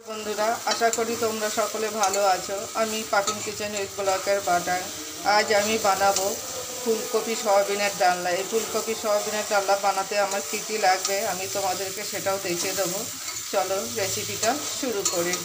বন্ধুরা, আশা করি তোমরা সকলে ভালো আছো। আমি পাপিন কিচেন উইথ ব্লকের বাটার। আজ আমি বানাবো ফুলকপি সয়াবিনের ডালনা। এই ফুলকপি সয়াবিনের ডালনা বানাতে আমার কী কী লাগবে আমি তোমাদেরকে সেটাও দেখিয়ে দেবো। চলো রেসিপিটা শুরু করি।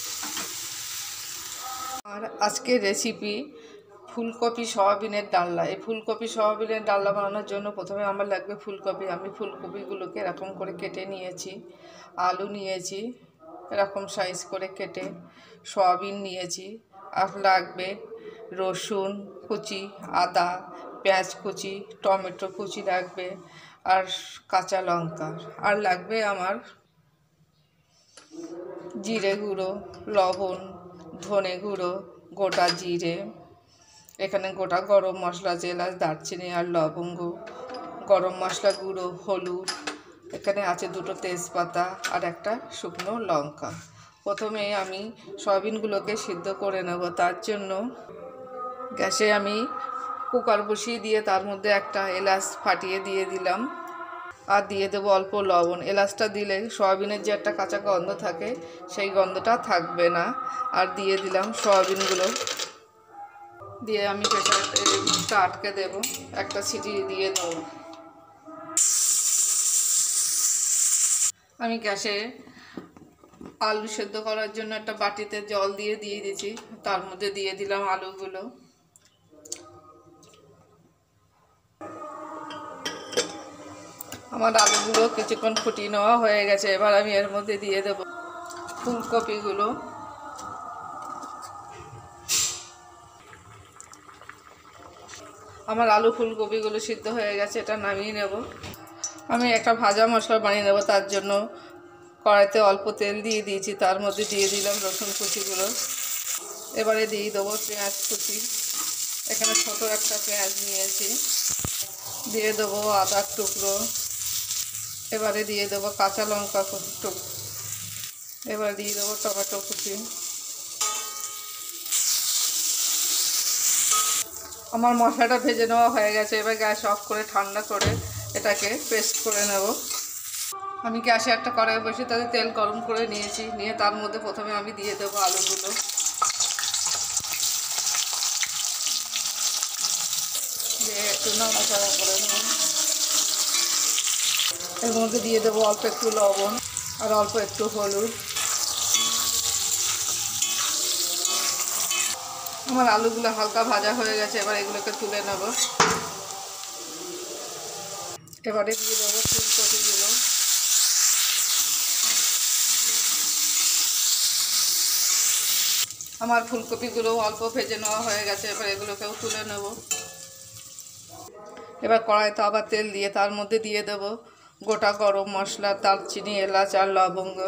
আর আজকের রেসিপি ফুলকপি সয়াবিনের ডালনা। এই ফুলকপি সয়াবিনের ডালনা বানানোর জন্য প্রথমে আমার লাগবে ফুলকপি। আমি ফুলকপিগুলোকে এরকম করে কেটে নিয়েছি। আলু নিয়েছি এরকম সাইজ করে কেটে, সয়াবিন নিয়েছি, আর লাগবে রসুন কুচি, আদা, পেঁয়াজ কুচি, টমেটো কুচি লাগবে, আর কাঁচা লঙ্কা, আর লাগবে আমার জিরে গুঁড়ো, লবণ, ধনে গুঁড়ো, গোটা জিরে, এখানে গোটা গরম মশলা, এলাচ, দারচিনি আর লবঙ্গ, গরম মশলা গুঁড়ো, হলুদ, এখানে আছে দুটো তেজপাতা আর একটা শুকনো লঙ্কা। প্রথমে আমি সয়াবিনগুলোকে সিদ্ধ করে নেব। তার জন্য গ্যাসে আমি কুকার বসিয়ে দিয়ে তার মধ্যে একটা এলাচ ফাটিয়ে দিয়ে দিলাম, আর দিয়ে দেবো অল্প লবণ। এলাচটা দিলে সয়াবিনের যে একটা কাঁচা গন্ধ থাকে সেই গন্ধটা থাকবে না। আর দিয়ে দিলাম সয়াবিনগুলো, দিয়ে আমি প্রেসারটা আটকে দেব, একটা সিটি দিয়ে দেবো। আমি গ্যাসে আলু সেদ্ধ করার জন্য একটা বাটিতে জল দিয়ে দিয়েছি, তার মধ্যে দিয়ে দিলাম আলুগুলো। আমার আলুগুলো কিছুক্ষণ ফুটিয়ে নেওয়া হয়ে গেছে। এবার আমি এর মধ্যে দিয়ে দেব ফুলকপিগুলো। আমার আলু ফুলকপিগুলো সিদ্ধ হয়ে গেছে, এটা নামিয়ে নেব। আমি একটা ভাজা মশলা বানিয়ে নেব। তার জন্য কড়াইতে অল্প তেল দিয়ে দিয়েছি, তার মধ্যে দিয়ে দিলাম রসুন কুচিগুলো। এবারে দিয়ে দেবো পেঁয়াজ কুচি, এখানে ছোট একটা পেঁয়াজ নিয়েছি, দিয়ে দেবো আদার টুকরো, এবারে দিয়ে দেবো কাঁচা লঙ্কা টুকরো, এবার দিয়ে দেবো টমেটো কুচি। আমার মশলাটা ভেজে নেওয়া হয়ে গেছে। এবার গ্যাস অফ করে ঠান্ডা করে এটাকে পেস্ট করে নেব। আমি গ্যাসে একটা কড়াই বসে তাতে তেল গরম করে নিয়েছি, নিয়ে তার মধ্যে প্রথমে আমি দিয়ে দেবো আলুগুলো, দিয়ে একটু নাড়াচাড়া করে নেব। এর মধ্যে দিয়ে দেবো অল্প একটু লবণ আর অল্প একটু হলুদ। আমার আলুগুলো হালকা ভাজা হয়ে গেছে, এবার এগুলোকে তুলে নেব। এবারে দিয়ে দেবো ফুলকপিগুলো, আমার ফুলকপিগুলো অল্প ভেজে নেওয়া হয়ে গেছে, এবার এগুলোকেও তুলে নেব। এবার কড়াইতে আবার তেল দিয়ে তার মধ্যে দিয়ে দেব গোটা গরম মশলা, দারচিনি, এলাচ আর লবঙ্গ,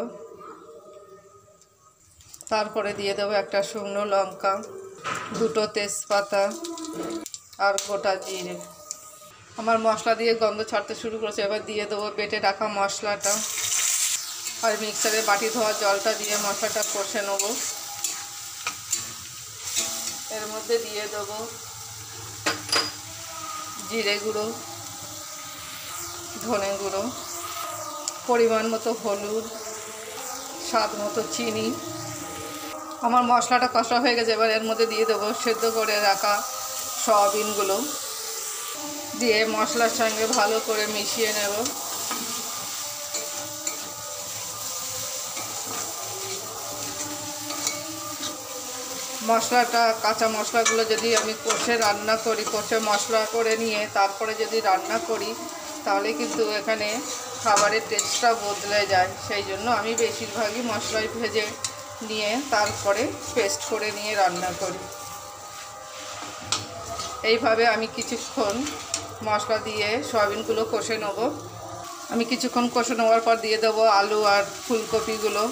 তারপরে দিয়ে দেবো একটা শুকনো লঙ্কা, দুটো তেজপাতা আর গোটা জিরে। আমার মশলা দিয়ে গন্ধ ছাড়তে শুরু করেছে। এবার দিয়ে দেবো বেটে রাখা মশলাটা, আর মিক্সারে বাটি ধোয়া জলটা দিয়ে মশলাটা কষে নেব। এর মধ্যে দিয়ে দেবো জিরে গুঁড়ো, ধনে গুঁড়ো, পরিমাণ মতো হলুদ, স্বাদ মতো চিনি। আমার মশলাটা কষা হয়ে গেছে। এবার এর মধ্যে দিয়ে দেবো সেদ্ধ করে রাখা সয়াবিনগুলো, দিয়ে মশলার সঙ্গে ভালো করে মিশিয়ে নেব। মশলাটা, কাঁচা মশলাগুলো যদি আমি কষে রান্না করি, কষে মশলা করে নিয়ে তারপরে যদি রান্না করি, তাহলে কিন্তু এখানে খাবারের টেস্টটা বদলে যায়। সেই জন্য আমি বেশিরভাগই মশলাই ভেজে নিয়ে তারপরে পেস্ট করে নিয়ে রান্না করি। এইভাবে আমি কিছুক্ষণ মশলা দিয়ে সয়াবিনগুলো কষে নেব। আমি কিছুক্ষণ কষে নেওয়ার পর দিয়ে দেবো আলু আর ফুলকপিগুলো,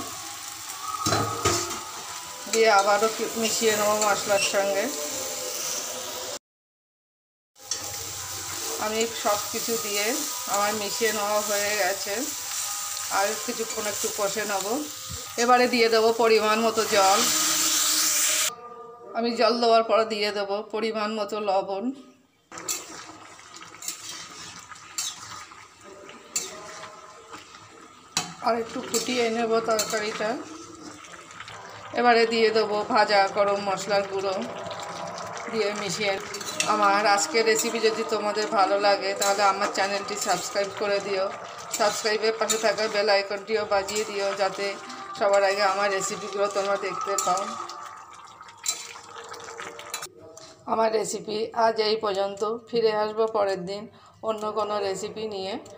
দিয়ে আবারও মিশিয়ে নেবো মশলার সঙ্গে। আমি সব কিছু দিয়ে আমার মিশিয়ে নেওয়া হয়ে গেছে, আর কিছুক্ষণ একটু কষে নেব। এবারে দিয়ে দেবো পরিমাণ মতো জল। আমি জল দেওয়ার পর দিয়ে দেবো পরিমাণ মতো লবণ, আর একটু ফুটিয়ে নেব তরকারিটা। এবারে দিয়ে দেবো ভাজা গরম মশলার গুঁড়ো, দিয়ে মিশিয়ে। আমার আজকের রেসিপি যদি তোমাদের ভালো লাগে তাহলে আমার চ্যানেলটি সাবস্ক্রাইব করে দিও। সাবস্ক্রাইবের পাশে থাকা বেল আইকনটিও বাজিয়ে দিও, যাতে সবার আগে আমার রেসিপিগুলো তোমরা দেখতে পাও। আমার রেসিপি আজ এই পর্যন্ত। ফিরে আসবো পরের দিন অন্য কোনো রেসিপি নিয়ে।